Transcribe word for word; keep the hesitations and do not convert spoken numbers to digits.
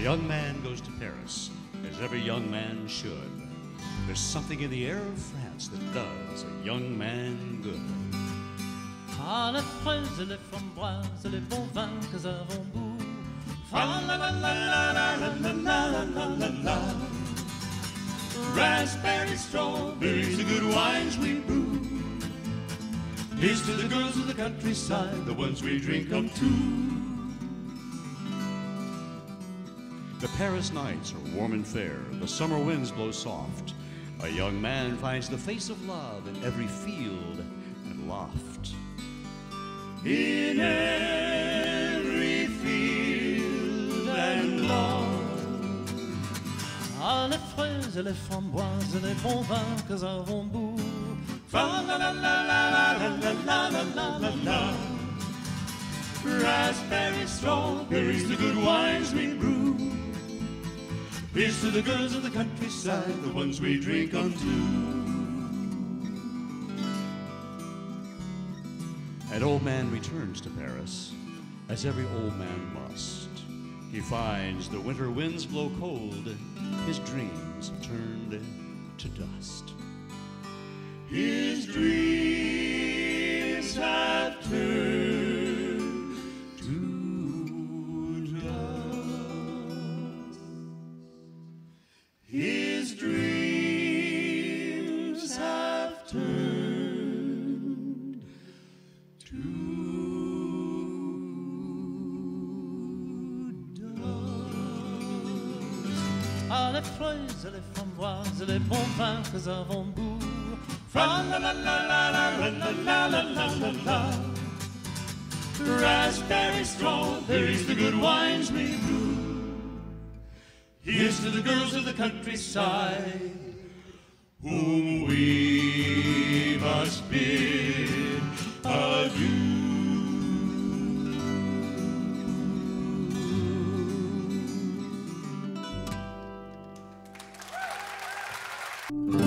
young man goes to Paris, as every young man should. There's something in the air of France that does a young man good. Ah, les fraises, les framboises, les bons vins que avons goût. Ah, la la la la la la la la la la la. Raspberries, strawberries, the good wines we brew. Here's to the girls of the countryside, the ones we drink 'em to. The Paris nights are warm and fair, the summer winds blow soft. A young man finds the face of love in every field and loft. In every field and loft. Ah, les fraises, les framboises, les bons vins que avons goût. Fa la la la la la la la la la la la. Raspberries, strawberries, the good wines we brew. Here's to the girls of the countryside, the ones we drink unto. An old man returns to Paris, as every old man must. He finds the winter winds blow cold, his dreams have turned to dust. His dreams have turned to dust. His dreams have turned to dust. Ah, les fraises, les framboises, les bons vins que avons goût. Fa la la la la la la la la la la la. Raspberries, strawberries, the good wines we brew. Here's to the girls of the countryside, whom we must bid adieu.